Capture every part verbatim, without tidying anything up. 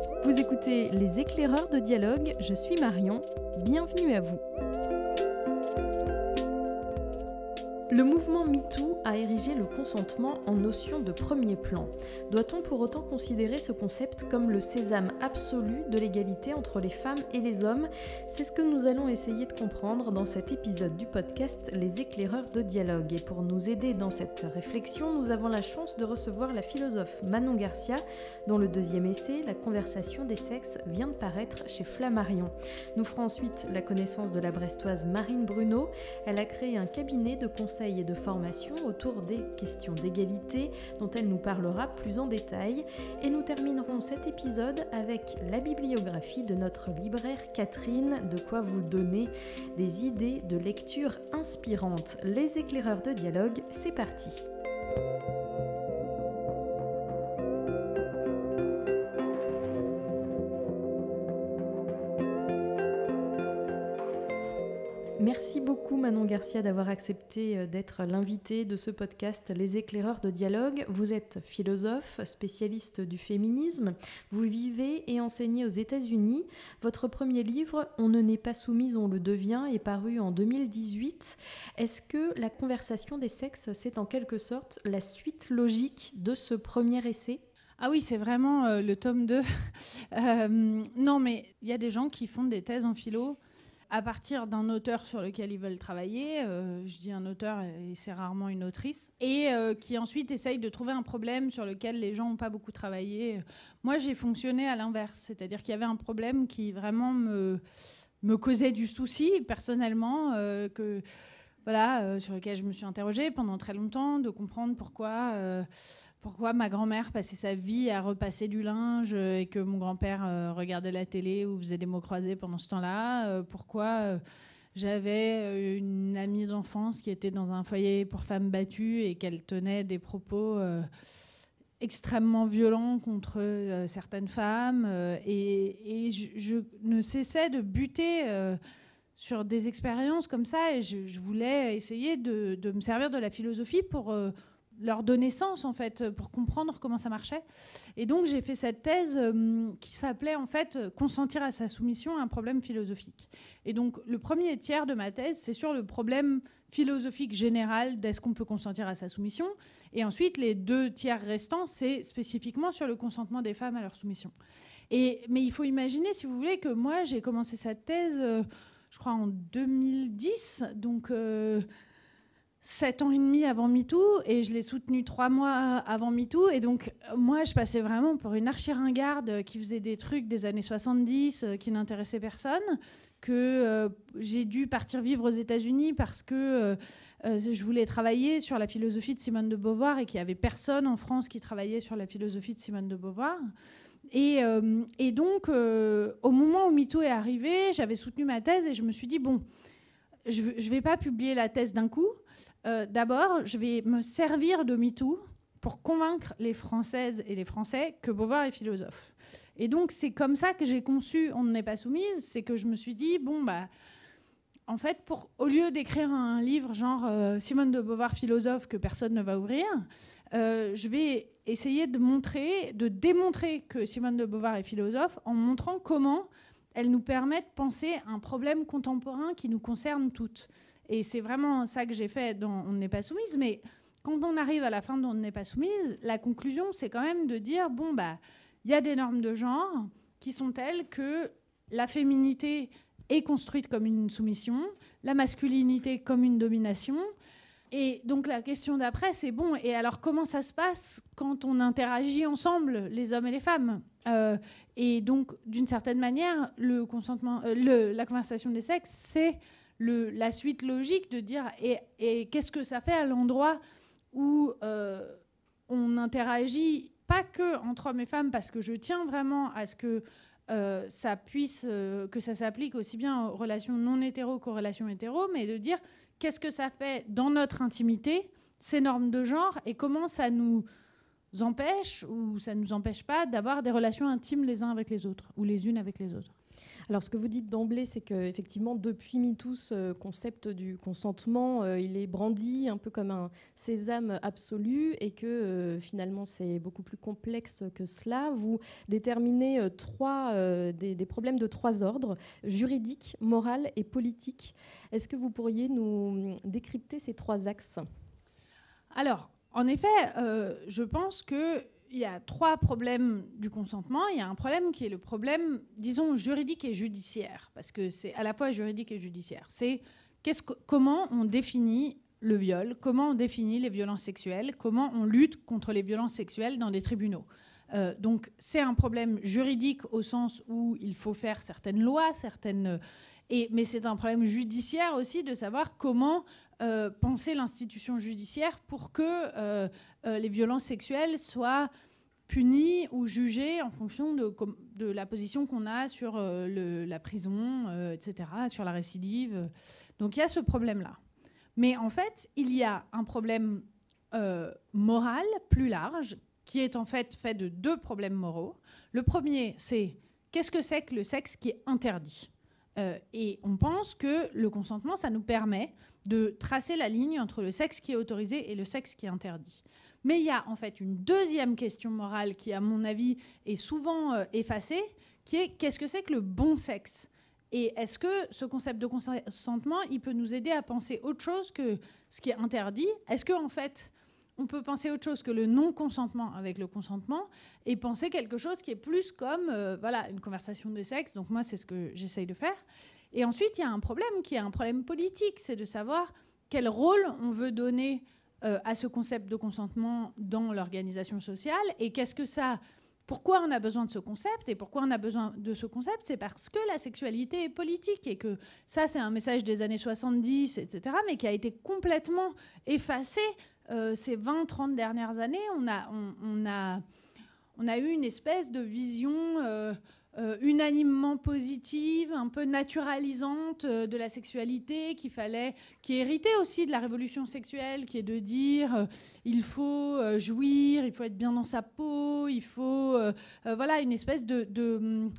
Vous écoutez Les éclaireurs de dialogue, je suis Marion, bienvenue à vous. Le mouvement MeToo a érigé le consentement en notion de premier plan. Doit-on pour autant considérer ce concept comme le sésame absolu de l'égalité entre les femmes et les hommes ? C'est ce que nous allons essayer de comprendre dans cet épisode du podcast Les éclaireurs de dialogue. Et pour nous aider dans cette réflexion, nous avons la chance de recevoir la philosophe Manon Garcia, dont le deuxième essai, La conversation des sexes, vient de paraître chez Flammarion. Nous ferons ensuite la connaissance de la brestoise Marine Bruno. Elle a créé un cabinet de conseil et de formation autour des questions d'égalité dont elle nous parlera plus en détail. Et nous terminerons cet épisode avec la bibliographie de notre libraire Catherine, de quoi vous donner des idées de lecture inspirantes. Les éclaireurs de dialogue, c'est parti. Merci beaucoup Manon Garcia d'avoir accepté d'être l'invitée de ce podcast Les éclaireurs de dialogue. Vous êtes philosophe, spécialiste du féminisme. Vous vivez et enseignez aux États-Unis. Votre premier livre, On ne naît pas soumise, on le devient, est paru en deux mille dix-huit. Est-ce que La conversation des sexes, c'est en quelque sorte la suite logique de ce premier essai ? Ah oui, c'est vraiment euh, le tome deux. euh, non, mais il y a des gens qui font des thèses en philo à partir d'un auteur sur lequel ils veulent travailler, euh, je dis un auteur et c'est rarement une autrice, et euh, qui ensuite essayent de trouver un problème sur lequel les gens n'ont pas beaucoup travaillé. Moi, j'ai fonctionné à l'inverse, c'est-à-dire qu'il y avait un problème qui vraiment me, me causait du souci personnellement, euh, que, voilà, euh, sur lequel je me suis interrogée pendant très longtemps, de comprendre pourquoi... Euh, Pourquoi ma grand-mère passait sa vie à repasser du linge et que mon grand-père euh, regardait la télé ou faisait des mots croisés pendant ce temps-là. Euh, pourquoi euh, j'avais une amie d'enfance qui était dans un foyer pour femmes battues et qu'elle tenait des propos euh, extrêmement violents contre euh, certaines femmes. Euh, et et je, je ne cessais de buter euh, sur des expériences comme ça. Et je, je voulais essayer de, de me servir de la philosophie pour... Euh, leur donner sens, en fait, pour comprendre comment ça marchait. Et donc, j'ai fait cette thèse euh, qui s'appelait, en fait, « Consentir à sa soumission à un problème philosophique ». Et donc, le premier tiers de ma thèse, c'est sur le problème philosophique général d'est-ce qu'on peut consentir à sa soumission. Et ensuite, les deux tiers restants, c'est spécifiquement sur le consentement des femmes à leur soumission. Et, mais il faut imaginer, si vous voulez, que moi, j'ai commencé cette thèse, euh, je crois, en deux mille dix, donc... Euh, sept ans et demi avant MeToo, et je l'ai soutenue trois mois avant MeToo. Et donc, moi, je passais vraiment pour une archi-ringarde qui faisait des trucs des années soixante-dix qui n'intéressaient personne, que euh, j'ai dû partir vivre aux États-Unis parce que euh, euh, je voulais travailler sur la philosophie de Simone de Beauvoir et qu'il n'y avait personne en France qui travaillait sur la philosophie de Simone de Beauvoir. Et, euh, et donc, euh, au moment où MeToo est arrivé, j'avais soutenu ma thèse et je me suis dit, bon, je ne vais pas publier la thèse d'un coup. Euh, d'abord, je vais me servir de MeToo pour convaincre les Françaises et les Français que Beauvoir est philosophe. Et donc, c'est comme ça que j'ai conçu On ne n'est pas soumise. C'est que je me suis dit, bon, bah, en fait, pour, au lieu d'écrire un livre genre euh, Simone de Beauvoir philosophe que personne ne va ouvrir, euh, je vais essayer de montrer, de démontrer que Simone de Beauvoir est philosophe en montrant comment elle nous permet de penser à un problème contemporain qui nous concerne toutes. Et c'est vraiment ça que j'ai fait dans On n'est pas soumise. Mais quand on arrive à la fin de On n'est pas soumise, la conclusion, c'est quand même de dire, bon, bah, il y a des normes de genre qui sont telles que la féminité est construite comme une soumission, la masculinité comme une domination. Et donc la question d'après, c'est bon, et alors comment ça se passe quand on interagit ensemble, les hommes et les femmes ? euh, Et donc, d'une certaine manière, le consentement, euh, le, la conversation des sexes, c'est le, la suite logique de dire et, et qu'est-ce que ça fait à l'endroit où euh, on interagit pas que entre hommes et femmes, parce que je tiens vraiment à ce que euh, ça puisse, euh, que ça s'applique aussi bien aux relations non hétéro qu'aux relations hétéro, mais de dire qu'est-ce que ça fait dans notre intimité, ces normes de genre, et comment ça nous empêche ou ça ne nous empêche pas d'avoir des relations intimes les uns avec les autres ou les unes avec les autres. Alors, ce que vous dites d'emblée, c'est qu'effectivement, depuis MeToo, ce concept du consentement, euh, il est brandi un peu comme un sésame absolu et que euh, finalement, c'est beaucoup plus complexe que cela. Vous déterminez euh, trois, euh, des, des problèmes de trois ordres, juridique, moral et politique. Est-ce que vous pourriez nous décrypter ces trois axes ? Alors, en effet, euh, je pense que il y a trois problèmes du consentement. Il y a un problème qui est le problème, disons, juridique et judiciaire, parce que c'est à la fois juridique et judiciaire. C'est qu'est-ce que, comment on définit le viol, comment on définit les violences sexuelles, comment on lutte contre les violences sexuelles dans des tribunaux. Euh, donc c'est un problème juridique au sens où il faut faire certaines lois, certaines... Et, mais c'est un problème judiciaire aussi de savoir comment euh, penser l'institution judiciaire pour que euh, euh, les violences sexuelles soient punies ou jugées en fonction de, de la position qu'on a sur euh, le, la prison, euh, et cetera, sur la récidive. Donc il y a ce problème-là. Mais en fait, il y a un problème euh, moral plus large qui est en fait fait de deux problèmes moraux. Le premier, c'est qu'est-ce que c'est que le sexe qui est interdit ? Euh, et on pense que le consentement, ça nous permet de tracer la ligne entre le sexe qui est autorisé et le sexe qui est interdit. Mais il y a en fait une deuxième question morale qui, à mon avis, est souvent euh, effacée, qui est qu'est-ce que c'est que le bon sexe ? Et est-ce que ce concept de consentement, il peut nous aider à penser autre chose que ce qui est interdit ? Est-ce qu'en fait, on peut penser autre chose que le non-consentement avec le consentement et penser quelque chose qui est plus comme euh, voilà, une conversation des sexes. Donc moi, c'est ce que j'essaye de faire. Et ensuite, il y a un problème qui est un problème politique, c'est de savoir quel rôle on veut donner euh, à ce concept de consentement dans l'organisation sociale et qu'est-ce que ça... Pourquoi on a besoin de ce concept ? Et pourquoi on a besoin de ce concept ? C'est parce que la sexualité est politique et que ça, c'est un message des années soixante-dix, et cetera, mais qui a été complètement effacé euh, ces vingt trente dernières années. On a, on, on a, on a eu une espèce de vision euh, euh, unanimement positive, un peu naturalisante euh, de la sexualité qu'il fallait, qui héritait aussi de la révolution sexuelle, qui est de dire euh, il faut euh, jouir, il faut être bien dans sa peau, il faut euh, euh, voilà une espèce de, de,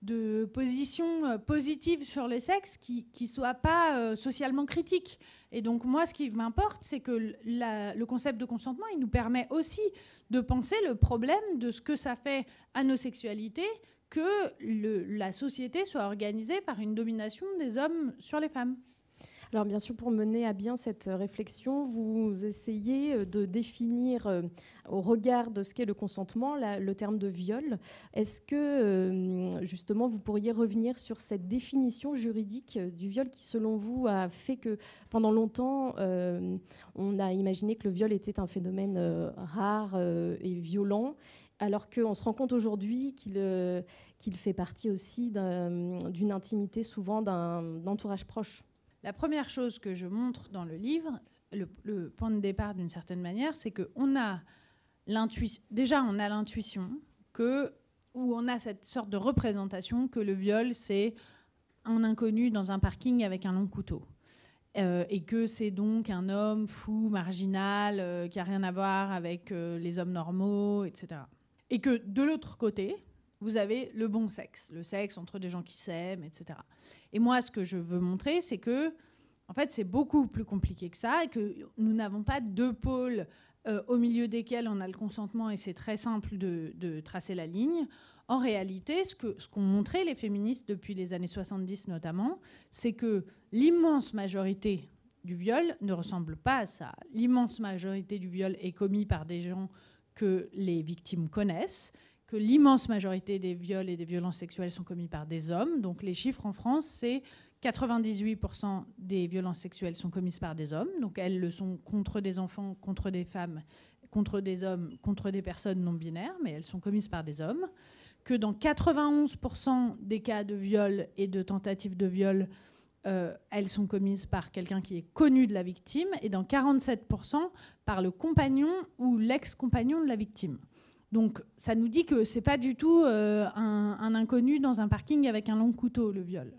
de position euh, positive sur les sexes qui qui soit pas euh, socialement critique. Et donc moi, ce qui m'importe, c'est que la, le concept de consentement, il nous permet aussi de penser le problème de ce que ça fait à nos sexualités que le, la société soit organisée par une domination des hommes sur les femmes. Alors bien sûr, pour mener à bien cette réflexion, vous essayez de définir euh, au regard de ce qu'est le consentement, la, le terme de viol. Est-ce que euh, justement vous pourriez revenir sur cette définition juridique du viol qui, selon vous, a fait que pendant longtemps, euh, on a imaginé que le viol était un phénomène euh, rare euh, et violent, alors qu'on se rend compte aujourd'hui qu'il, euh, qu'il fait partie aussi d'un, d'une intimité, souvent d'un entourage proche. La première chose que je montre dans le livre, le, le point de départ d'une certaine manière, c'est qu'on a l'intuition, déjà on a l'intuition que, où on a cette sorte de représentation que le viol, c'est un inconnu dans un parking avec un long couteau. Euh, et que c'est donc un homme fou, marginal, euh, qui n'a rien à voir avec euh, les hommes normaux, et cetera. Et que de l'autre côté, vous avez le bon sexe, le sexe entre des gens qui s'aiment, et cetera. Et moi, ce que je veux montrer, c'est que, en fait, c'est beaucoup plus compliqué que ça et que nous n'avons pas deux pôles euh, au milieu desquels on a le consentement et c'est très simple de, de tracer la ligne. En réalité, ce, que, ce qu'ont montré les féministes depuis les années soixante-dix notamment, c'est que l'immense majorité du viol ne ressemble pas à ça. L'immense majorité du viol est commis par des gens que les victimes connaissent, que l'immense majorité des viols et des violences sexuelles sont commis par des hommes. Donc les chiffres en France, c'est quatre-vingt-dix-huit pour cent des violences sexuelles sont commises par des hommes. Donc elles le sont contre des enfants, contre des femmes, contre des hommes, contre des personnes non binaires, mais elles sont commises par des hommes. Que dans quatre-vingt-onze pour cent des cas de viol et de tentatives de viol, euh, elles sont commises par quelqu'un qui est connu de la victime, et dans quarante-sept pour cent par le compagnon ou l'ex-compagnon de la victime. Donc ça nous dit que c'est pas du tout euh, un, un inconnu dans un parking avec un long couteau, le viol.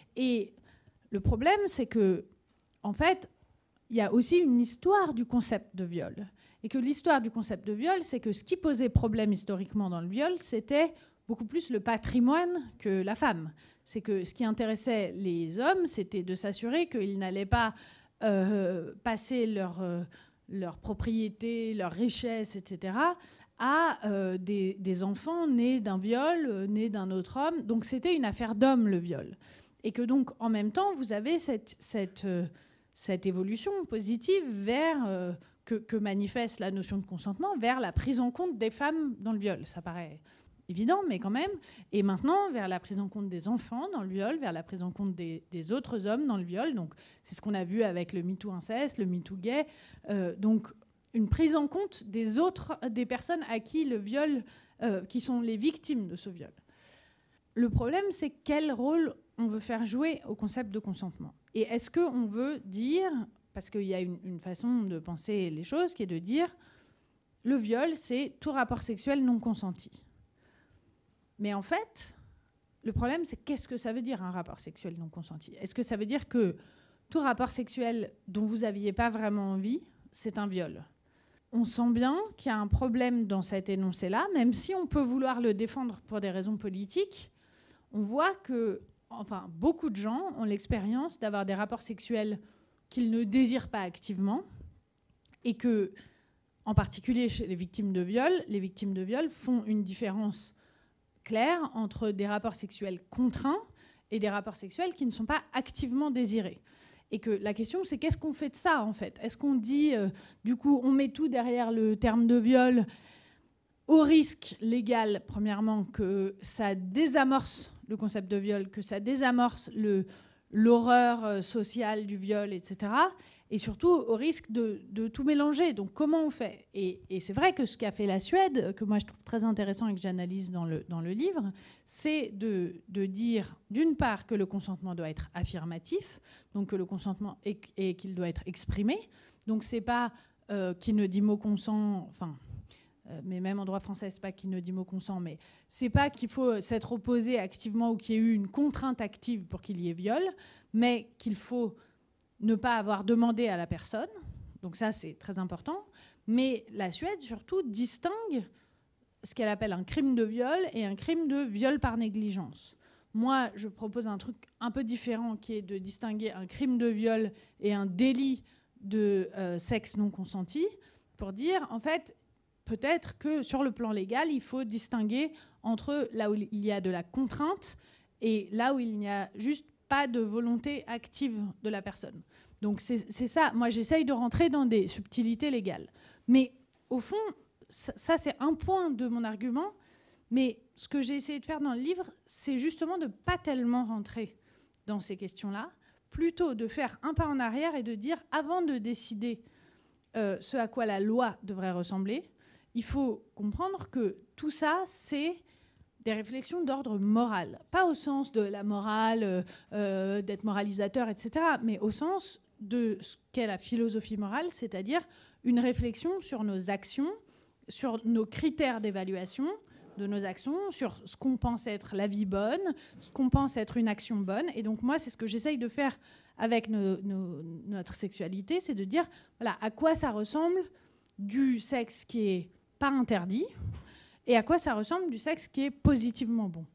Et le problème, c'est que, en fait, il y a aussi une histoire du concept de viol. Et que l'histoire du concept de viol, c'est que ce qui posait problème historiquement dans le viol, c'était beaucoup plus le patrimoine que la femme. C'est que ce qui intéressait les hommes, c'était de s'assurer qu'ils n'allaient pas euh, passer leur, euh, leur propriété, leur richesse, et cetera, à euh, des, des enfants nés d'un viol, euh, nés d'un autre homme. Donc c'était une affaire d'homme, le viol. Et que donc, en même temps, vous avez cette, cette, euh, cette évolution positive vers, euh, que, que manifeste la notion de consentement, vers la prise en compte des femmes dans le viol. Ça paraît évident, mais quand même. Et maintenant, vers la prise en compte des enfants dans le viol, vers la prise en compte des, des autres hommes dans le viol. Donc c'est ce qu'on a vu avec le MeToo inceste, le MeToo gay. Euh, donc une prise en compte des autres, des personnes à qui le viol, euh, qui sont les victimes de ce viol. Le problème, c'est quel rôle on veut faire jouer au concept de consentement. Et est-ce qu'on veut dire, parce qu'il y a une, une façon de penser les choses, qui est de dire, le viol, c'est tout rapport sexuel non consenti. Mais en fait, le problème, c'est qu'est-ce que ça veut dire un rapport sexuel non consenti ? Est-ce que ça veut dire que tout rapport sexuel dont vous n'aviez pas vraiment envie, c'est un viol ? On sent bien qu'il y a un problème dans cet énoncé-là, même si on peut vouloir le défendre pour des raisons politiques. On voit que, enfin, beaucoup de gens ont l'expérience d'avoir des rapports sexuels qu'ils ne désirent pas activement et que, en particulier chez les victimes de viol, les victimes de viol font une différence claire entre des rapports sexuels contraints et des rapports sexuels qui ne sont pas activement désirés. Et que la question, c'est qu'est-ce qu'on fait de ça, en fait ? Est-ce qu'on dit, euh, du coup, on met tout derrière le terme de viol au risque légal, premièrement, que ça désamorce le concept de viol, que ça désamorce le, l'horreur sociale du viol, et cetera. Et surtout au risque de, de tout mélanger. Donc comment on fait ? Et, et c'est vrai que ce qu'a fait la Suède, que moi je trouve très intéressant et que j'analyse dans le, dans le livre, c'est de, de dire d'une part que le consentement doit être affirmatif, donc que le consentement est, et qu'il doit être exprimé. Donc c'est pas euh, qui ne dit mot consent, enfin, euh, mais même en droit français, c'est pas qui ne dit mot consent, mais c'est pas qu'il faut s'être opposé activement ou qu'il y ait eu une contrainte active pour qu'il y ait viol, mais qu'il faut ne pas avoir demandé à la personne. Donc ça, c'est très important. Mais la Suède, surtout, distingue ce qu'elle appelle un crime de viol et un crime de viol par négligence. Moi, je propose un truc un peu différent qui est de distinguer un crime de viol et un délit de euh, sexe non consenti pour dire, en fait, peut-être que sur le plan légal, il faut distinguer entre là où il y a de la contrainte et là où il n'y a juste pas de volonté active de la personne. Donc c'est, c'est ça. Moi, j'essaye de rentrer dans des subtilités légales. Mais au fond, ça, ça, c'est un point de mon argument. Mais ce que j'ai essayé de faire dans le livre, c'est justement de ne pas tellement rentrer dans ces questions-là, plutôt de faire un pas en arrière et de dire, avant de décider euh, ce à quoi la loi devrait ressembler, il faut comprendre que tout ça, c'est des réflexions d'ordre moral. Pas au sens de la morale, euh, d'être moralisateur, et cetera, mais au sens de ce qu'est la philosophie morale, c'est-à-dire une réflexion sur nos actions, sur nos critères d'évaluation de nos actions, sur ce qu'on pense être la vie bonne, ce qu'on pense être une action bonne. Et donc moi, c'est ce que j'essaye de faire avec nos, nos, notre sexualité, c'est de dire, voilà, à quoi ça ressemble du sexe qui est pas interdit, et à quoi ça ressemble du sexe qui est positivement bon.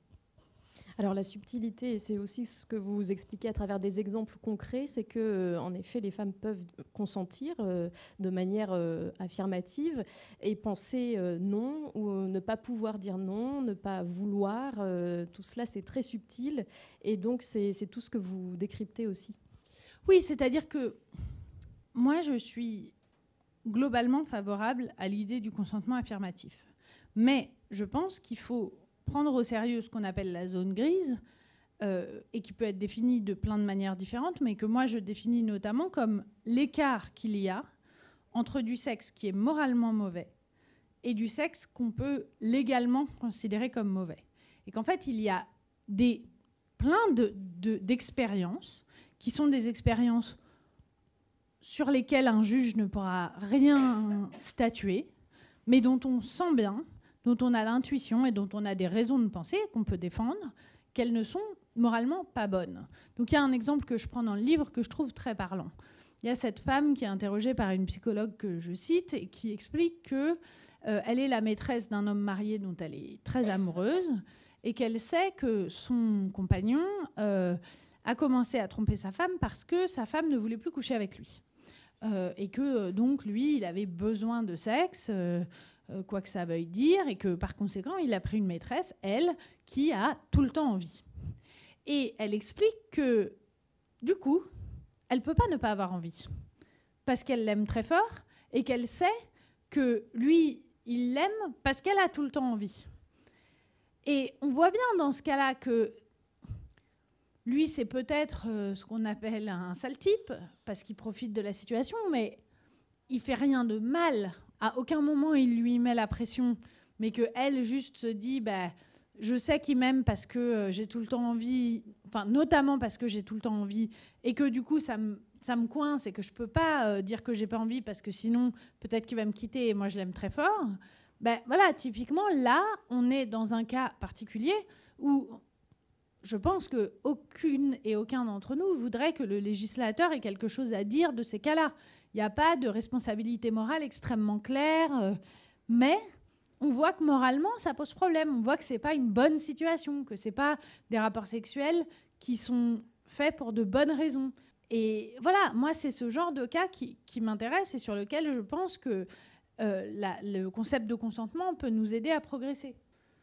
Alors la subtilité, c'est aussi ce que vous expliquez à travers des exemples concrets, c'est que, euh, en effet, les femmes peuvent consentir euh, de manière euh, affirmative et penser euh, non, ou euh, ne pas pouvoir dire non, ne pas vouloir. Euh, tout cela, c'est très subtil, et donc c'est, c'est tout ce que vous décryptez aussi. Oui, c'est-à-dire que moi, je suis globalement favorable à l'idée du consentement affirmatif. Mais je pense qu'il faut prendre au sérieux ce qu'on appelle la zone grise, euh, et qui peut être définie de plein de manières différentes, mais que moi je définis notamment comme l'écart qu'il y a entre du sexe qui est moralement mauvais et du sexe qu'on peut légalement considérer comme mauvais. Et qu'en fait, il y a des, plein de, de, d'expériences qui sont des expériences sur lesquelles un juge ne pourra rien statuer, mais dont on sent bien, dont on a l'intuition et dont on a des raisons de penser, qu'on peut défendre, qu'elles ne sont moralement pas bonnes. Donc il y a un exemple que je prends dans le livre que je trouve très parlant. Il y a cette femme qui est interrogée par une psychologue que je cite et qui explique que euh, elle est la maîtresse d'un homme marié dont elle est très amoureuse et qu'elle sait que son compagnon euh, a commencé à tromper sa femme parce que sa femme ne voulait plus coucher avec lui. Euh, et que donc lui, il avait besoin de sexe, euh, euh, quoi que ça veuille dire, et que par conséquent, il a pris une maîtresse, elle, qui a tout le temps envie. Et elle explique que, du coup, elle ne peut pas ne pas avoir envie, parce qu'elle l'aime très fort, et qu'elle sait que lui, il l'aime parce qu'elle a tout le temps envie. Et on voit bien dans ce cas-là que lui, c'est peut-être euh, ce qu'on appelle un sale type, parce qu'il profite de la situation, mais il fait rien de mal. À aucun moment, il lui met la pression, mais qu'elle juste se dit, bah, je sais qu'il m'aime parce que euh, j'ai tout le temps envie, enfin, notamment parce que j'ai tout le temps envie, et que du coup, ça me, ça me coince, et que je peux pas euh, dire que j'ai pas envie, parce que sinon, peut-être qu'il va me quitter, et moi, je l'aime très fort. Ben voilà, typiquement, là, on est dans un cas particulier où je pense qu'aucune et aucun d'entre nous voudrait que le législateur ait quelque chose à dire de ces cas-là. Il n'y a pas de responsabilité morale extrêmement claire, euh, mais on voit que moralement, ça pose problème. On voit que ce n'est pas une bonne situation, que ce n'est pas des rapports sexuels qui sont faits pour de bonnes raisons. Et voilà, moi, c'est ce genre de cas qui, qui m'intéresse et sur lequel je pense que euh, la, le concept de consentement peut nous aider à progresser.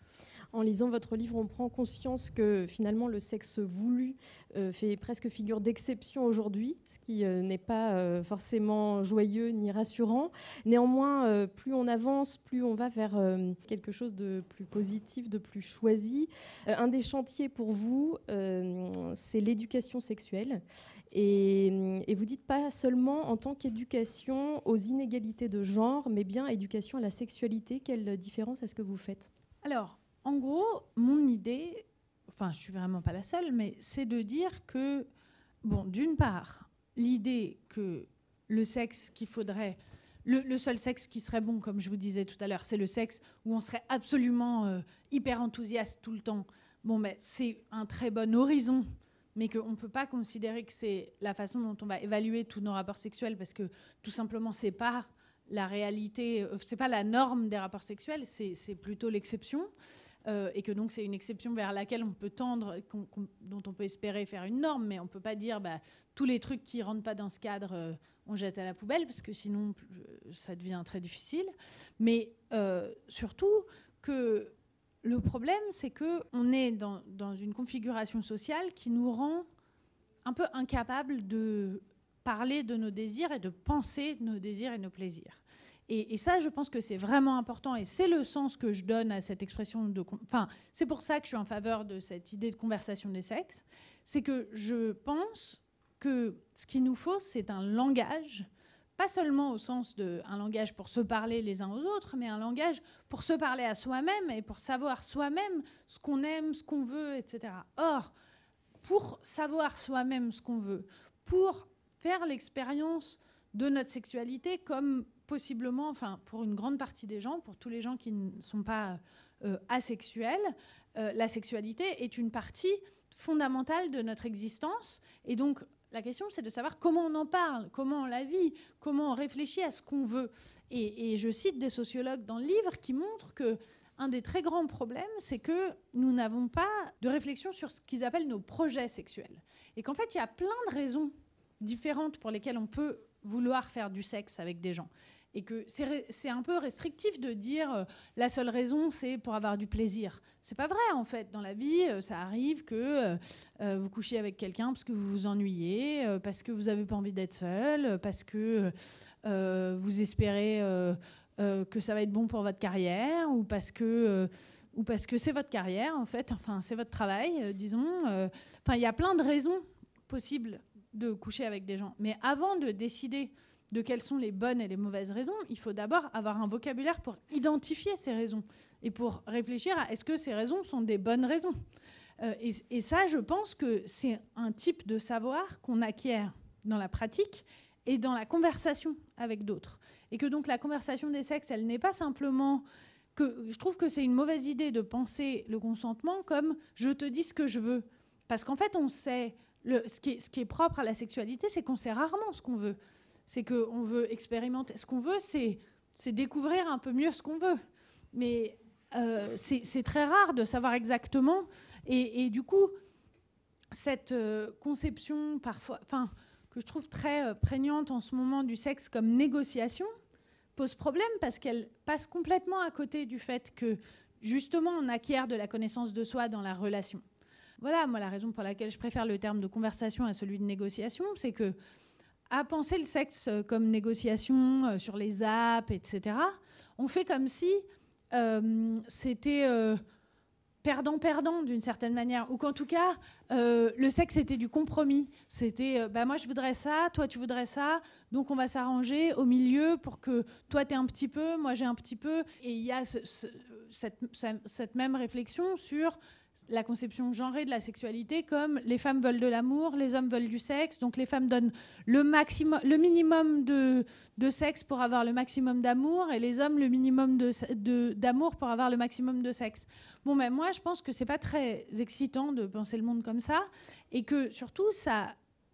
En lisant votre livre, on prend conscience que finalement le sexe voulu euh, fait presque figure d'exception aujourd'hui, ce qui euh, n'est pas euh, forcément joyeux ni rassurant. Néanmoins, euh, plus on avance, plus on va vers euh, quelque chose de plus positif, de plus choisi. Euh, un des chantiers pour vous, euh, c'est l'éducation sexuelle. Et, et vous dites pas seulement en tant qu'éducation aux inégalités de genre, mais bien éducation à la sexualité. Quelle différence est-ce que vous faites ? Alors, en gros, mon idée, enfin, je suis vraiment pas la seule, mais c'est de dire que, bon, d'une part, l'idée que le sexe qu'il faudrait, le, le seul sexe qui serait bon, comme je vous disais tout à l'heure, c'est le sexe où on serait absolument euh, hyper enthousiaste tout le temps. Bon, mais c'est un très bon horizon, mais qu'on ne peut pas considérer que c'est la façon dont on va évaluer tous nos rapports sexuels, parce que tout simplement, c'est pas la réalité, c'est pas la norme des rapports sexuels, c'est, c'est plutôt l'exception. Euh, et que donc c'est une exception vers laquelle on peut tendre, qu'on, qu'on, dont on peut espérer faire une norme, mais on ne peut pas dire bah, tous les trucs qui ne rentrent pas dans ce cadre, euh, on jette à la poubelle, parce que sinon euh, ça devient très difficile. Mais euh, surtout que le problème, c'est qu'on est dans, dans une configuration sociale qui nous rend un peu incapables de parler de nos désirs et de penser nos désirs et nos plaisirs. Et, et ça, je pense que c'est vraiment important, et c'est le sens que je donne à cette expression de... Enfin, c'est pour ça que je suis en faveur de cette idée de conversation des sexes. C'est que je pense que ce qu'il nous faut, c'est un langage, pas seulement au sens d'un langage pour se parler les uns aux autres, mais un langage pour se parler à soi-même et pour savoir soi-même ce qu'on aime, ce qu'on veut, et cetera. Or, pour savoir soi-même ce qu'on veut, pour faire l'expérience de notre sexualité comme possiblement, enfin pour une grande partie des gens, pour tous les gens qui ne sont pas euh, asexuels, euh, la sexualité est une partie fondamentale de notre existence. Et donc la question, c'est de savoir comment on en parle, comment on la vit, comment on réfléchit à ce qu'on veut. Et, et je cite des sociologues dans le livre qui montrent que un des très grands problèmes, c'est que nous n'avons pas de réflexion sur ce qu'ils appellent nos projets sexuels. Et qu'en fait, il y a plein de raisons différentes pour lesquelles on peut vouloir faire du sexe avec des gens. Et que c'est, c'est un peu restrictif de dire euh, la seule raison, c'est pour avoir du plaisir. C'est pas vrai, en fait. Dans la vie, euh, ça arrive que euh, vous couchiez avec quelqu'un parce que vous vous ennuyez, euh, parce que vous n'avez pas envie d'être seul, parce que euh, vous espérez euh, euh, que ça va être bon pour votre carrière, ou parce que... Euh, ou parce que c'est votre carrière, en fait. Enfin, c'est votre travail, euh, disons. Euh, enfin, il y a plein de raisons possibles de coucher avec des gens. Mais avant de décider de quelles sont les bonnes et les mauvaises raisons, il faut d'abord avoir un vocabulaire pour identifier ces raisons et pour réfléchir à est-ce que ces raisons sont des bonnes raisons. Euh, et, et ça, je pense que c'est un type de savoir qu'on acquiert dans la pratique et dans la conversation avec d'autres. Et que donc la conversation des sexes, elle n'est pas simplement... que je trouve que c'est une mauvaise idée de penser le consentement comme « je te dis ce que je veux ». Parce qu'en fait, on sait... Le, ce, qui est, ce qui est propre à la sexualité, c'est qu'on sait rarement ce qu'on veut. C'est qu'on veut expérimenter. Ce qu'on veut, c'est c'est découvrir un peu mieux ce qu'on veut. Mais euh, c'est, c'est très rare de savoir exactement. Et, et du coup, cette euh, conception parfois, enfin, que je trouve très euh, prégnante en ce moment du sexe comme négociation, pose problème parce qu'elle passe complètement à côté du fait que, justement, on acquiert de la connaissance de soi dans la relation. Voilà, moi, la raison pour laquelle je préfère le terme de conversation à celui de négociation, c'est que, à penser le sexe comme négociation euh, sur les apps, et cetera, on fait comme si euh, c'était euh, perdant-perdant d'une certaine manière, ou qu'en tout cas, euh, le sexe était du compromis. C'était, euh, bah, moi je voudrais ça, toi tu voudrais ça, donc on va s'arranger au milieu pour que toi t'aies un petit peu, moi j'ai un petit peu. Et il y a ce, ce, cette, cette même réflexion sur la conception genrée de la sexualité, comme les femmes veulent de l'amour, les hommes veulent du sexe, donc les femmes donnent le, maximum, le minimum de, de sexe pour avoir le maximum d'amour, et les hommes le minimum de, de, d'amour pour avoir le maximum de sexe. Bon, ben moi, je pense que c'est pas très excitant de penser le monde comme ça, et que surtout, ça,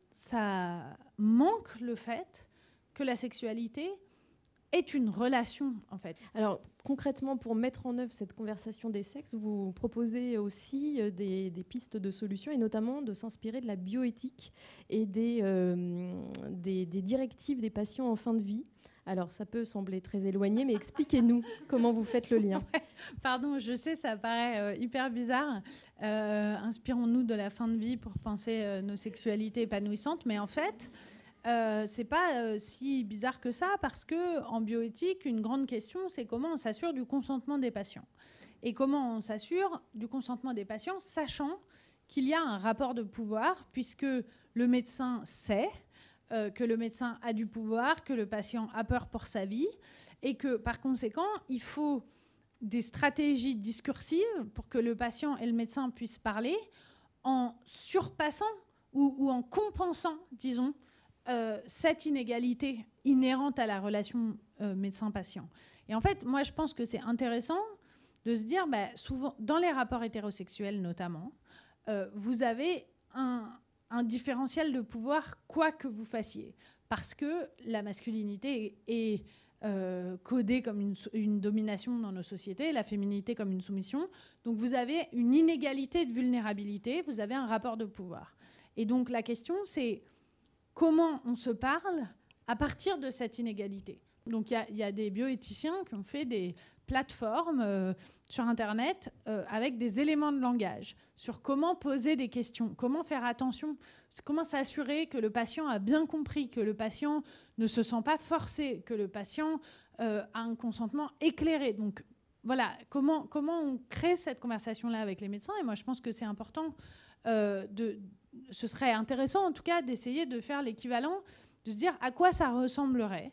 ça manque le fait que la sexualité est une relation, en fait. Alors, concrètement, pour mettre en œuvre cette conversation des sexes, vous proposez aussi des, des pistes de solutions, et notamment de s'inspirer de la bioéthique et des, euh, des, des directives des patients en fin de vie. Alors, ça peut sembler très éloigné, mais expliquez-nous comment vous faites le lien. Ouais, pardon, je sais, ça paraît euh, hyper bizarre. Euh, inspirons-nous de la fin de vie pour penser euh, nos sexualités épanouissantes, mais en fait... Euh, c'est pas euh, si bizarre que ça, parce que en bioéthique, une grande question, c'est comment on s'assure du consentement des patients. Et comment on s'assure du consentement des patients, sachant qu'il y a un rapport de pouvoir, puisque le médecin sait euh, que le médecin a du pouvoir, que le patient a peur pour sa vie, et que par conséquent, il faut des stratégies discursives pour que le patient et le médecin puissent parler en surpassant ou, ou en compensant, disons, Euh, cette inégalité inhérente à la relation euh, médecin-patient. Et en fait, moi, je pense que c'est intéressant de se dire, bah, souvent, dans les rapports hétérosexuels notamment, euh, vous avez un, un différentiel de pouvoir quoi que vous fassiez. Parce que la masculinité est, est euh, codée comme une, une domination dans nos sociétés, la féminité comme une soumission. Donc vous avez une inégalité de vulnérabilité, vous avez un rapport de pouvoir. Et donc la question, c'est comment on se parle à partir de cette inégalité. Donc il y, y a des bioéthiciens qui ont fait des plateformes euh, sur Internet euh, avec des éléments de langage sur comment poser des questions, comment faire attention, comment s'assurer que le patient a bien compris, que le patient ne se sent pas forcé, que le patient euh, a un consentement éclairé. Donc voilà, comment, comment on crée cette conversation-là avec les médecins. Et moi, je pense que c'est important euh, de... Ce serait intéressant, en tout cas, d'essayer de faire l'équivalent, de se dire à quoi ça ressemblerait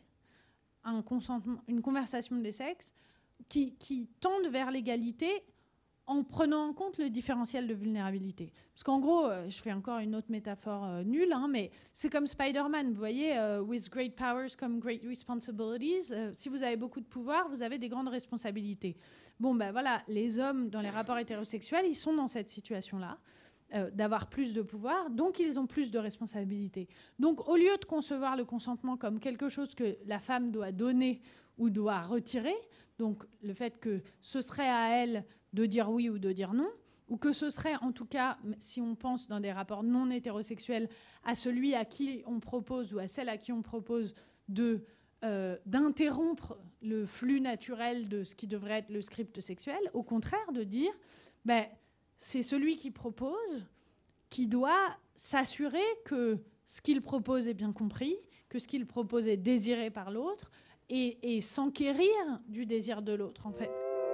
un consentement, une conversation des sexes qui, qui tende vers l'égalité en prenant en compte le différentiel de vulnérabilité. Parce qu'en gros, euh, je fais encore une autre métaphore euh, nulle, hein, mais c'est comme Spider-Man, vous voyez, euh, with great powers come great responsibilities. Euh, si vous avez beaucoup de pouvoir, vous avez des grandes responsabilités. Bon, ben voilà, les hommes dans les rapports hétérosexuels, ils sont dans cette situation-là. Euh, d'avoir plus de pouvoir, donc ils ont plus de responsabilités. Donc au lieu de concevoir le consentement comme quelque chose que la femme doit donner ou doit retirer, donc le fait que ce serait à elle de dire oui ou de dire non, ou que ce serait en tout cas, si on pense dans des rapports non hétérosexuels, à celui à qui on propose ou à celle à qui on propose de, euh, d'interrompre le flux naturel de ce qui devrait être le script sexuel, au contraire de dire... Ben, c'est celui qui propose qui doit s'assurer que ce qu'il propose est bien compris, que ce qu'il propose est désiré par l'autre et, et s'enquérir du désir de l'autre, en fait.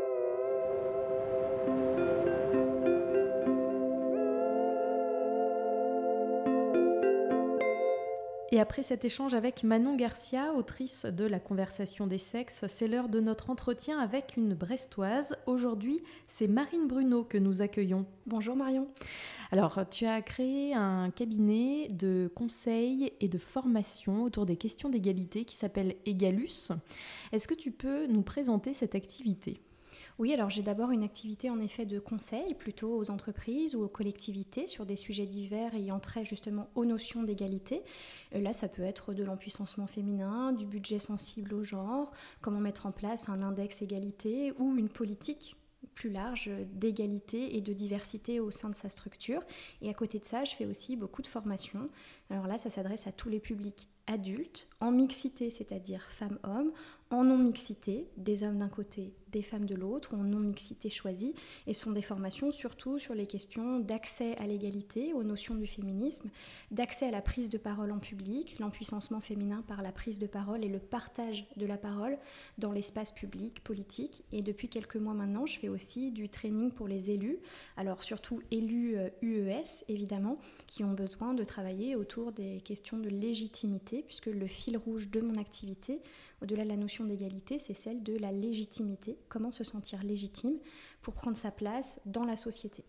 Et après cet échange avec Manon Garcia, autrice de La conversation des sexes, c'est l'heure de notre entretien avec une Brestoise. Aujourd'hui, c'est Marine Bruno que nous accueillons. Bonjour Marion. Alors, tu as créé un cabinet de conseils et de formation autour des questions d'égalité qui s'appelle Egalus. Est-ce que tu peux nous présenter cette activité ? Oui, alors j'ai d'abord une activité en effet de conseil, plutôt aux entreprises ou aux collectivités sur des sujets divers ayant trait justement aux notions d'égalité. Euh, là, ça peut être de l'empuissancement féminin, du budget sensible au genre, comment mettre en place un index égalité ou une politique plus large d'égalité et de diversité au sein de sa structure. Et à côté de ça, je fais aussi beaucoup de formations. Alors là, ça s'adresse à tous les publics adultes, en mixité, c'est-à-dire femmes-hommes, en non-mixité, des hommes d'un côté, des femmes de l'autre, ou en non-mixité choisie. Et ce sont des formations surtout sur les questions d'accès à l'égalité, aux notions du féminisme, d'accès à la prise de parole en public, l'empuissancement féminin par la prise de parole et le partage de la parole dans l'espace public, politique. Et depuis quelques mois maintenant, je fais aussi du training pour les élus, alors surtout élus U E S, évidemment, qui ont besoin de travailler autour des questions de légitimité, puisque le fil rouge de mon activité, au-delà de la notion d'égalité, c'est celle de la légitimité. Comment se sentir légitime pour prendre sa place dans la société.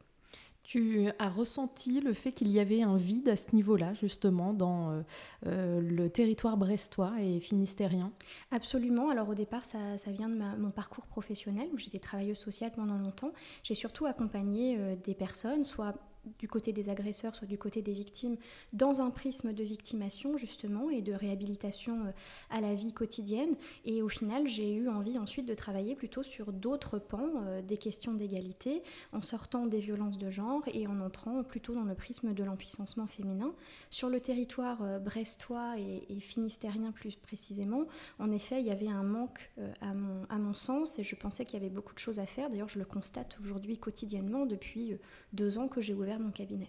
Tu as ressenti le fait qu'il y avait un vide à ce niveau-là, justement, dans euh, le territoire brestois et finistérien ? Absolument. Alors au départ, ça, ça vient de ma, mon parcours professionnel, où j'étais travailleuse sociale pendant longtemps. J'ai surtout accompagné euh, des personnes, soit du côté des agresseurs, soit du côté des victimes, dans un prisme de victimation justement et de réhabilitation à la vie quotidienne. Et au final, j'ai eu envie ensuite de travailler plutôt sur d'autres pans euh, des questions d'égalité, en sortant des violences de genre et en entrant plutôt dans le prisme de l'empuissancement féminin. Sur le territoire euh, brestois et, et finistérien plus précisément, en effet, il y avait un manque euh, à, mon, à mon sens et je pensais qu'il y avait beaucoup de choses à faire. D'ailleurs, je le constate aujourd'hui quotidiennement depuis euh, deux ans que j'ai ouvert mon cabinet.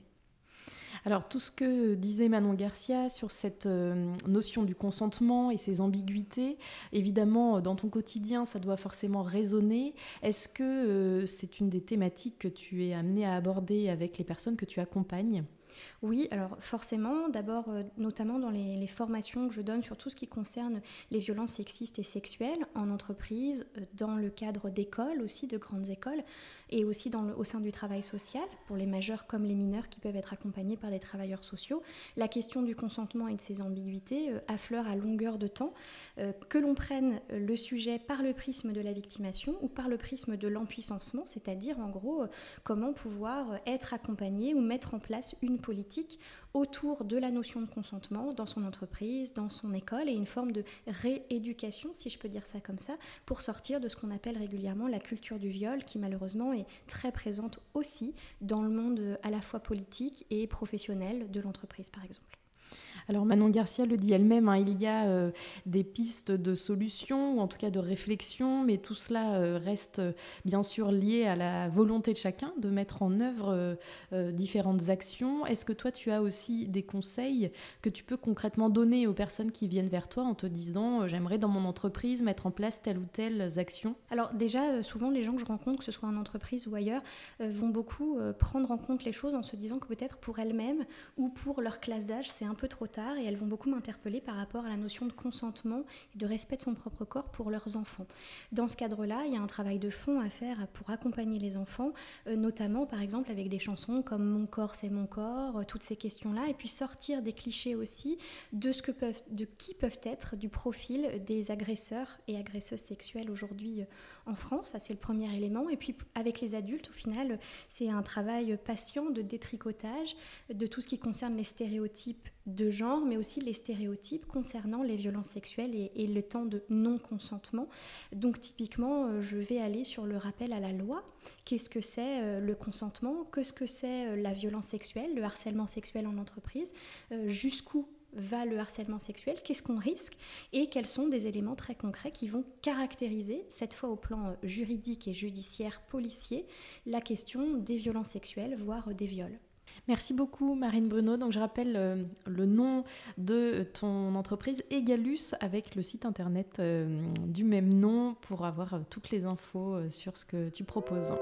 Alors tout ce que disait Manon Garcia sur cette euh, notion du consentement et ses ambiguïtés, évidemment dans ton quotidien ça doit forcément résonner. Est-ce que euh, c'est une des thématiques que tu es amenée à aborder avec les personnes que tu accompagnes ? Oui, alors forcément, d'abord euh, notamment dans les, les formations que je donne sur tout ce qui concerne les violences sexistes et sexuelles en entreprise, euh, dans le cadre d'écoles aussi, de grandes écoles, et aussi dans le, au sein du travail social, pour les majeurs comme les mineurs qui peuvent être accompagnés par des travailleurs sociaux. La question du consentement et de ses ambiguïtés euh, affleure à longueur de temps, euh, que l'on prenne le sujet par le prisme de la victimation ou par le prisme de l'empuissancement, c'est-à-dire en gros euh, comment pouvoir être accompagné ou mettre en place une politique autour de la notion de consentement dans son entreprise, dans son école, et une forme de rééducation, si je peux dire ça comme ça, pour sortir de ce qu'on appelle régulièrement la culture du viol, qui malheureusement est très présente aussi dans le monde à la fois politique et professionnel de l'entreprise, par exemple. Alors Manon Garcia le dit elle-même, hein, il y a euh, des pistes de solutions, ou en tout cas de réflexion, mais tout cela euh, reste euh, bien sûr lié à la volonté de chacun de mettre en œuvre euh, euh, différentes actions. Est-ce que toi tu as aussi des conseils que tu peux concrètement donner aux personnes qui viennent vers toi en te disant euh, j'aimerais dans mon entreprise mettre en place telle ou telle action ? Alors déjà, euh, souvent les gens que je rencontre, que ce soit en entreprise ou ailleurs, euh, vont beaucoup euh, prendre en compte les choses en se disant que peut-être pour elles-mêmes ou pour leur classe d'âge, c'est un peu trop tard, et elles vont beaucoup m'interpeller par rapport à la notion de consentement et de respect de son propre corps pour leurs enfants. Dans ce cadre-là, il y a un travail de fond à faire pour accompagner les enfants, euh, notamment par exemple avec des chansons comme « Mon corps, c'est mon corps », euh, toutes ces questions-là, et puis sortir des clichés aussi de, ce que peuvent, de qui peuvent être du profil des agresseurs et agresseuses sexuelles aujourd'hui euh, en France. Ça, c'est le premier élément. Et puis avec les adultes, au final, c'est un travail patient de détricotage de tout ce qui concerne les stéréotypes de genre, mais aussi les stéréotypes concernant les violences sexuelles et, et le temps de non-consentement. Donc typiquement, je vais aller sur le rappel à la loi. Qu'est-ce que c'est le consentement ? Qu'est-ce que c'est la violence sexuelle, le harcèlement sexuel en entreprise ? Jusqu'où va le harcèlement sexuel, qu'est-ce qu'on risque et quels sont des éléments très concrets qui vont caractériser, cette fois au plan juridique et judiciaire policier, la question des violences sexuelles, voire des viols. Merci beaucoup Marine Bruno. Donc je rappelle euh, le nom de ton entreprise Egalus avec le site internet euh, du même nom pour avoir euh, toutes les infos euh, sur ce que tu proposes.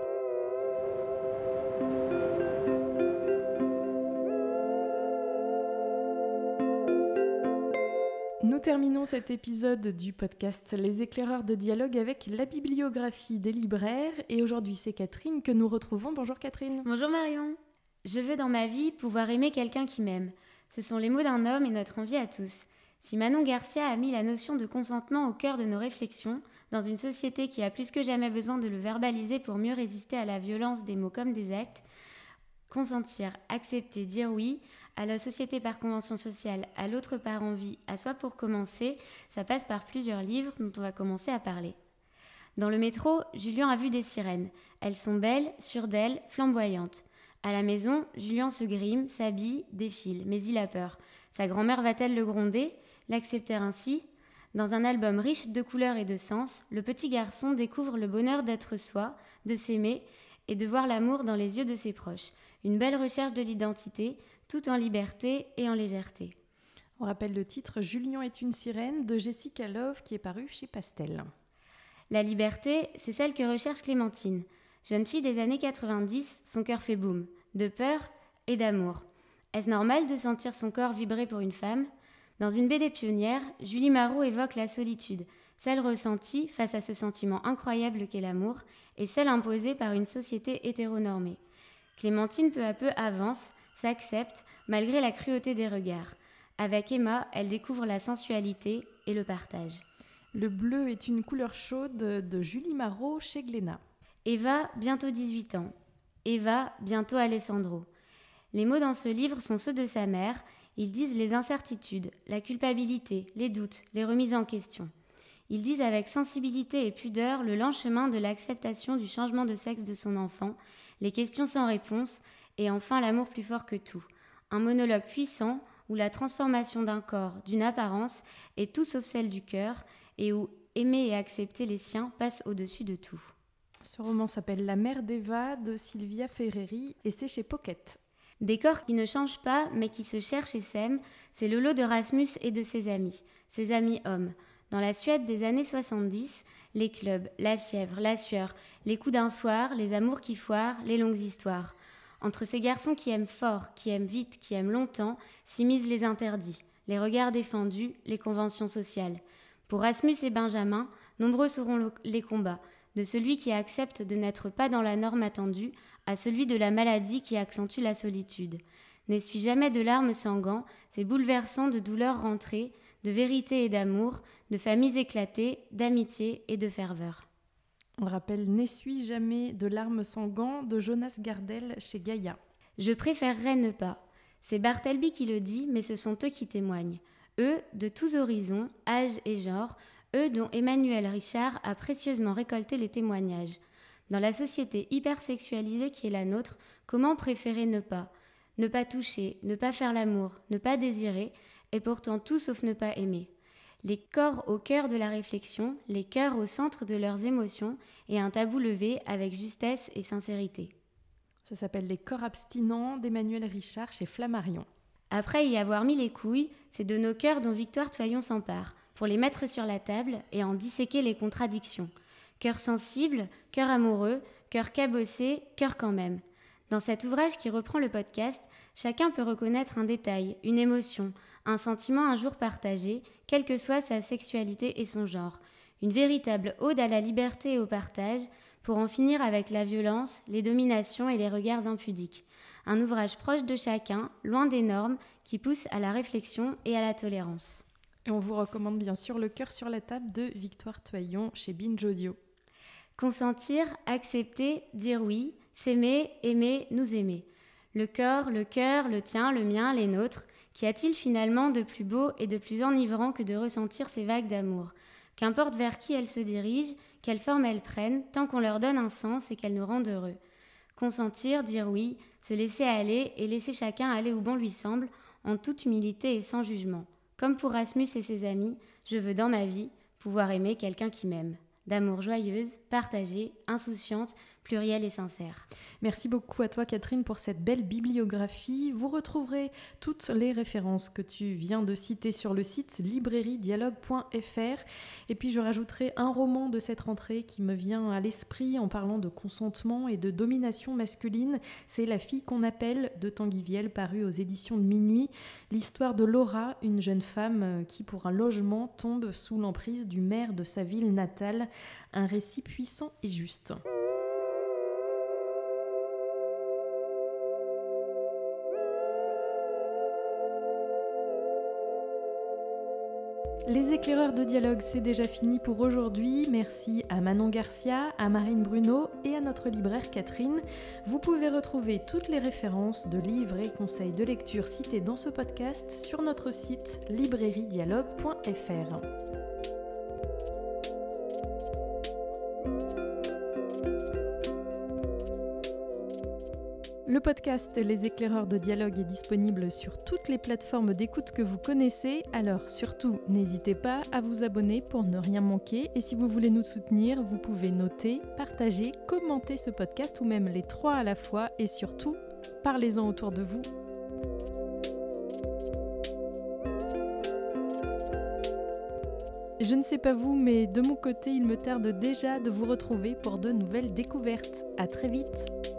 Nous terminons cet épisode du podcast Les éclaireurs de dialogue avec la bibliographie des libraires. Et aujourd'hui, c'est Catherine que nous retrouvons. Bonjour Catherine. Bonjour Marion. Je veux dans ma vie pouvoir aimer quelqu'un qui m'aime. Ce sont les mots d'un homme et notre envie à tous. Si Manon Garcia a mis la notion de consentement au cœur de nos réflexions, dans une société qui a plus que jamais besoin de le verbaliser pour mieux résister à la violence des mots comme des actes, consentir, accepter, dire oui, à la société par convention sociale, à l'autre par envie, à soi pour commencer, ça passe par plusieurs livres dont on va commencer à parler. Dans le métro, Julien a vu des sirènes. Elles sont belles, sûres d'elles, flamboyantes. À la maison, Julien se grime, s'habille, défile, mais il a peur. Sa grand-mère va-t-elle le gronder, l'accepter ainsi ? Dans un album riche de couleurs et de sens, le petit garçon découvre le bonheur d'être soi, de s'aimer et de voir l'amour dans les yeux de ses proches. Une belle recherche de l'identité, tout en liberté et en légèreté. On rappelle le titre « Julien est une sirène » de Jessica Love qui est paru chez Pastel. La liberté, c'est celle que recherche Clémentine. Jeune fille des années quatre-vingt-dix, son cœur fait boum, de peur et d'amour. Est-ce normal de sentir son corps vibrer pour une femme ? Dans une B D pionnière, Julie Marot évoque la solitude, celle ressentie face à ce sentiment incroyable qu'est l'amour, et celle imposée par une société hétéronormée. Clémentine peu à peu avance, s'accepte, malgré la cruauté des regards. Avec Emma, elle découvre la sensualité et le partage. Le bleu est une couleur chaude de Julie Marot chez Glénat. Eva, bientôt dix-huit ans. Eva, bientôt Alessandro. Les mots dans ce livre sont ceux de sa mère. Ils disent les incertitudes, la culpabilité, les doutes, les remises en question. Ils disent avec sensibilité et pudeur le lent chemin de l'acceptation du changement de sexe de son enfant, les questions sans réponse et enfin l'amour plus fort que tout. Un monologue puissant où la transformation d'un corps, d'une apparence, est tout sauf celle du cœur et où aimer et accepter les siens passe au-dessus de tout. Ce roman s'appelle La mère d'Eva de Silvia Ferreri et c'est chez Pocket. Des corps qui ne changent pas mais qui se cherchent et s'aiment, c'est le lot de Rasmus et de ses amis, ses amis hommes. Dans la Suède des années soixante-dix, les clubs, la fièvre, la sueur, les coups d'un soir, les amours qui foirent, les longues histoires. Entre ces garçons qui aiment fort, qui aiment vite, qui aiment longtemps, s'immiscent les interdits, les regards défendus, les conventions sociales. Pour Rasmus et Benjamin, nombreux seront le- les combats, de celui qui accepte de n'être pas dans la norme attendue à celui de la maladie qui accentue la solitude. N'essuie jamais de larmes sanguant, ces bouleversants de douleurs rentrées, de vérité et d'amour, de familles éclatées, d'amitié et de ferveur. On rappelle N'essuie jamais de larmes sanguant de Jonas Gardel chez Gaïa. Je préférerais ne pas. C'est Bartleby qui le dit, mais ce sont eux qui témoignent. Eux, de tous horizons, âges et genres, eux dont Emmanuel Richard a précieusement récolté les témoignages. Dans la société hypersexualisée qui est la nôtre, comment préférer ne pas ? Ne pas toucher, ne pas faire l'amour, ne pas désirer, et pourtant tout sauf ne pas aimer. Les corps au cœur de la réflexion, les cœurs au centre de leurs émotions, et un tabou levé avec justesse et sincérité. Ça s'appelle Les corps abstinents d'Emmanuel Richard chez Flammarion. Après y avoir mis les couilles, c'est de nos cœurs dont Victoire Toyon s'empare, pour les mettre sur la table et en disséquer les contradictions. Cœur sensible, cœur amoureux, cœur cabossé, cœur quand même. Dans cet ouvrage qui reprend le podcast, chacun peut reconnaître un détail, une émotion, un sentiment un jour partagé, quelle que soit sa sexualité et son genre. Une véritable ode à la liberté et au partage, pour en finir avec la violence, les dominations et les regards impudiques. Un ouvrage proche de chacun, loin des normes, qui pousse à la réflexion et à la tolérance. Et on vous recommande bien sûr Le cœur sur la table de Victoire Toyon chez Binge Audio. Consentir, accepter, dire oui, s'aimer, aimer, nous aimer. Le corps, le cœur, le tien, le mien, les nôtres, qu'y a-t-il finalement de plus beau et de plus enivrant que de ressentir ces vagues d'amour ? Qu'importe vers qui elles se dirigent, quelle forme elles prennent, tant qu'on leur donne un sens et qu'elles nous rendent heureux. Consentir, dire oui, se laisser aller et laisser chacun aller où bon lui semble, en toute humilité et sans jugement. Comme pour Rasmus et ses amis, je veux dans ma vie pouvoir aimer quelqu'un qui m'aime. D'amour joyeuse, partagée, insouciante, plurielle et sincère. Merci beaucoup à toi Catherine pour cette belle bibliographie. Vous retrouverez toutes les références que tu viens de citer sur le site librairie dialogue point f r. Et puis je rajouterai un roman de cette rentrée qui me vient à l'esprit en parlant de consentement et de domination masculine. C'est La fille qu'on appelle de Tanguy Viel, paru aux éditions de Minuit. L'histoire de Laura, une jeune femme qui pour un logement tombe sous l'emprise du maire de sa ville natale. Un récit puissant et juste. Les éclaireurs de dialogue, c'est déjà fini pour aujourd'hui. Merci à Manon Garcia, à Marine Bruno et à notre libraire Catherine. Vous pouvez retrouver toutes les références de livres et conseils de lecture cités dans ce podcast sur notre site librairie dialogue point f r. Le podcast Les éclaireurs de dialogue est disponible sur toutes les plateformes d'écoute que vous connaissez, alors surtout n'hésitez pas à vous abonner pour ne rien manquer et si vous voulez nous soutenir, vous pouvez noter, partager, commenter ce podcast ou même les trois à la fois et surtout, parlez-en autour de vous. Je ne sais pas vous, mais de mon côté, il me tarde déjà de vous retrouver pour de nouvelles découvertes. À très vite!